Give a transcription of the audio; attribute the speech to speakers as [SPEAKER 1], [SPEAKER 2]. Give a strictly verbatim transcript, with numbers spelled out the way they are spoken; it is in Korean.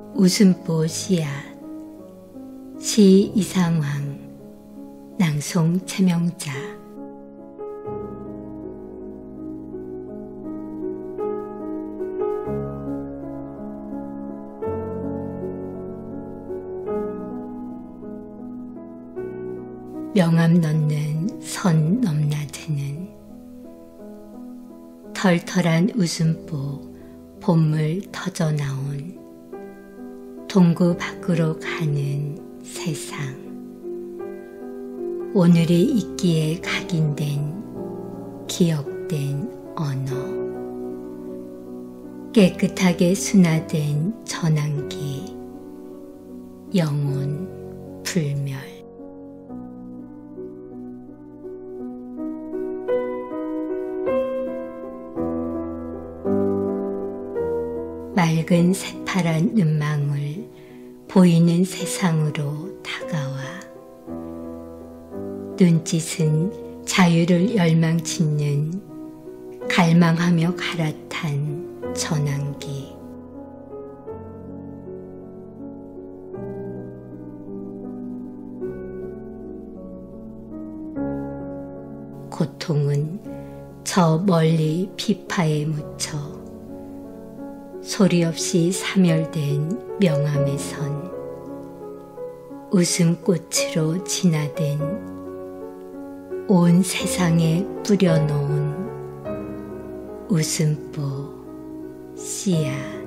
[SPEAKER 1] 웃음보 씨앗. 시 이상황. 낭송 최명자. 명암 넣는 선 넘나드는 털털한 웃음보 봄물 터져 나온 동구 밖으로 가는 세상. 오늘이 있기에 각인된 기억된 언어. 깨끗하게 순화된 전환기. 영혼 불멸. 맑은 새파란 눈망울 보이는 세상으로 다가와 눈짓은 자유를 열망짓는 갈망하며 갈아탄 전환기. 고통은 저 멀리 피파에 묻혀 소리 없이 사멸된 명암에선 웃음꽃으로 진화된 온 세상에 뿌려놓은 웃음보 씨앗.